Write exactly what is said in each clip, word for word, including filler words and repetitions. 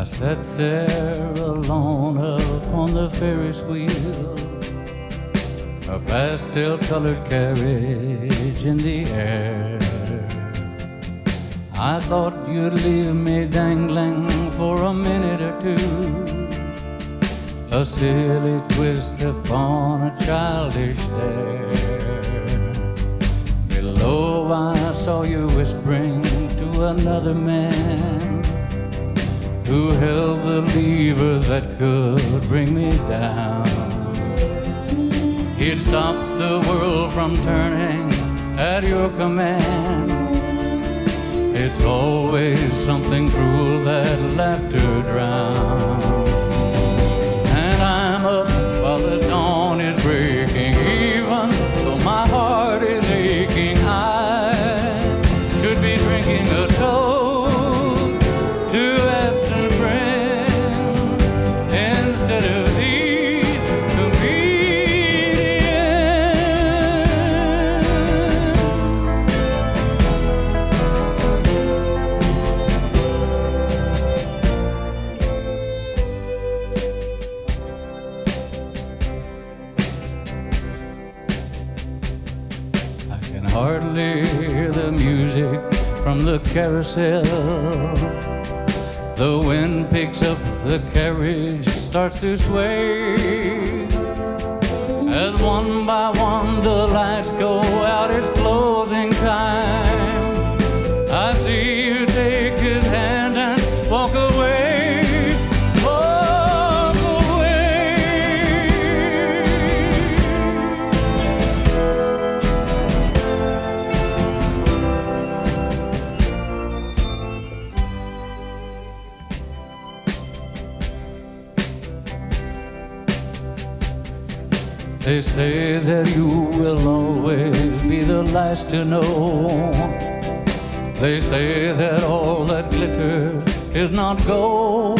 I sat there alone upon the ferris wheel, a pastel-colored carriage in the air. I thought you'd leave me dangling for a minute or two, a silly twist upon a childish stare. Below I saw you whispering to another man, who held the lever that could bring me down. He'd stop the world from turning at your command. It's always something cruel that laughter drowns. And I'm up while the dawn is breaking, even though my heart is aching. I should be drinking a toast to absent friends instead of these to be the end. I can hardly hear the music from the carousel. The wind picks up, the carriage starts to sway. As one by one the lights go out, it's closing time. I see you take his hand and walk away, walk away. They say that you will always be the last to know. They say that all that glitters is not gold.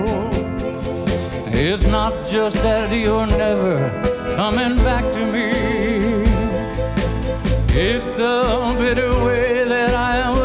It's not just that you're never coming back to me, it's the bitter way that I will